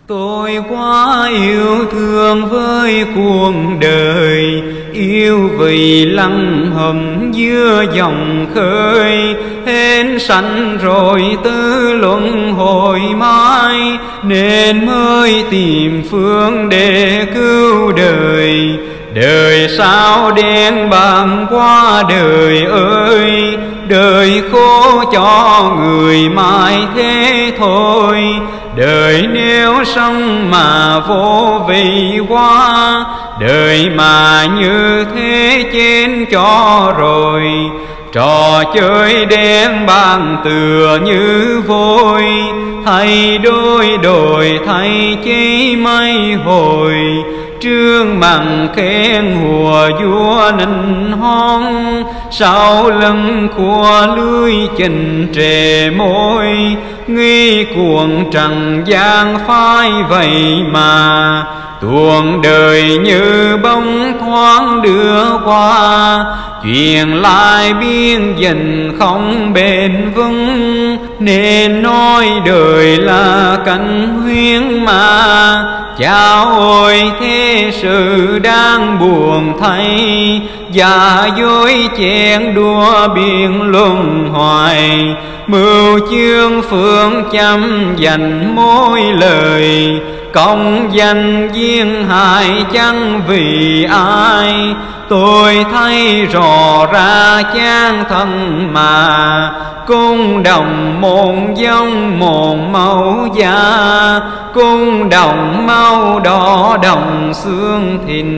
Tôi quá yêu thương với cuộc đời, yêu vì lăng hầm giữa dòng khơi. Hên sanh rồi tư luân hồi mãi, nên mới tìm phương để cứu đời. Đời sao đen bàng qua đời ơi, đời khổ cho người mãi thế thôi. Đời nếu sống mà vô vị quá, đời mà như thế chết cho rồi. Trò chơi đen bàng tựa như vôi, thay đôi đổi thay chí mấy hồi. Trương bằng khen hùa vua nịnh hon, sau lưng của lưới trình trề môi. Nghi cuồng trần gian phai vậy mà, tuồng đời như bóng thoáng đưa qua. Chuyện lại biên dình không bền vững, nên nói đời là cảnh huyễn mà. Chao ôi thế sự đang buồn thay, giả dối chén đua biên luân hoài. Mưu chương phương chăm dành mối lời, công danh duyên hại chẳng vì ai. Tôi thấy rõ ra chán thân mà, cung đồng môn giống môn mẫu gia. Cung đồng máu đỏ đồng xương thịt,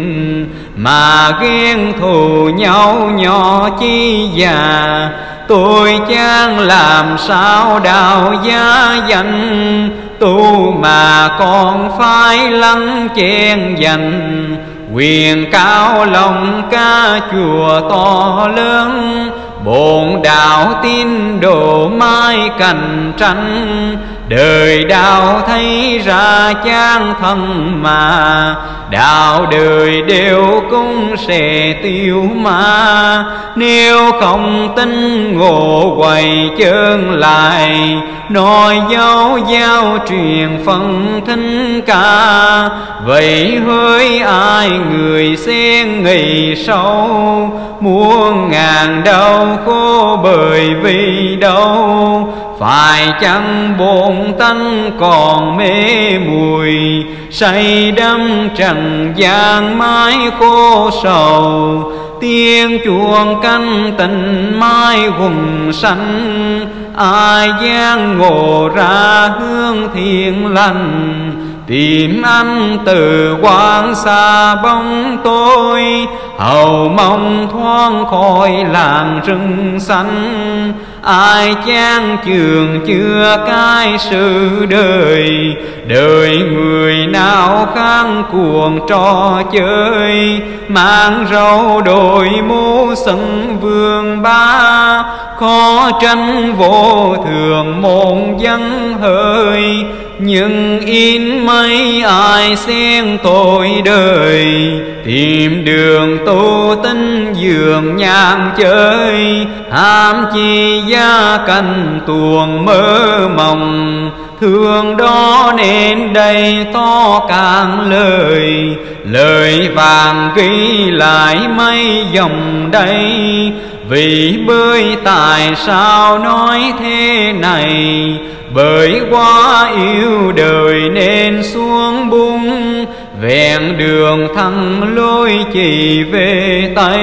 mà ghen thù nhau nhỏ chi già. Tôi chán làm sao đạo giá danh, tu mà còn phải lắng chen dành. Quyền cao lòng ca chùa to lớn, bổn đạo tin đồ mai cạnh tranh. Đời đạo thấy ra chán thân mà, đạo đời đều cũng sẽ tiêu mà. Nếu không tin ngộ quay chân lại, nói dấu giao truyền phân thính ca. Vậy hỡi ai người xen nghị sâu, muôn ngàn đau khổ bởi vì đâu. Phải chăng bổn tánh còn mê muội, say đắm trần gian mãi khổ sầu. Tiếng chuông canh tình mai vùng xanh, ai gian ngộ ra hướng thiện lành. Tìm anh từ quang xa bóng tối, hầu mong thoáng khỏi làng rừng xanh. Ai chán trường chưa cái sự đời, đời người nào kháng cuồng trò chơi. Mang râu đội mũ sân vương ba, khó tranh vô thường môn dân hơi. Nhưng in mấy ai xen tội đời, tìm đường tu tinh dường nhàn chơi. Ham chi gia cảnh tuồng mơ mộng, thương đó nên đây to càng lời. Lời vàng ghi lại mấy dòng đây, vì bơi tại sao nói thế này. Bởi quá yêu đời nên xuống bung, vẹn đường thăng lối chỉ về Tây.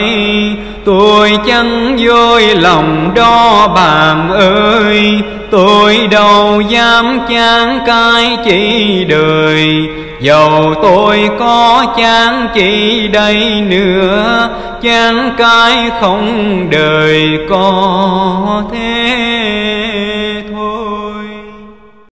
Tôi chẳng dối lòng đó bạn ơi, tôi đâu dám chán cái chỉ đời. Dầu tôi có chán chỉ đây nữa, chán cái không đời có thế.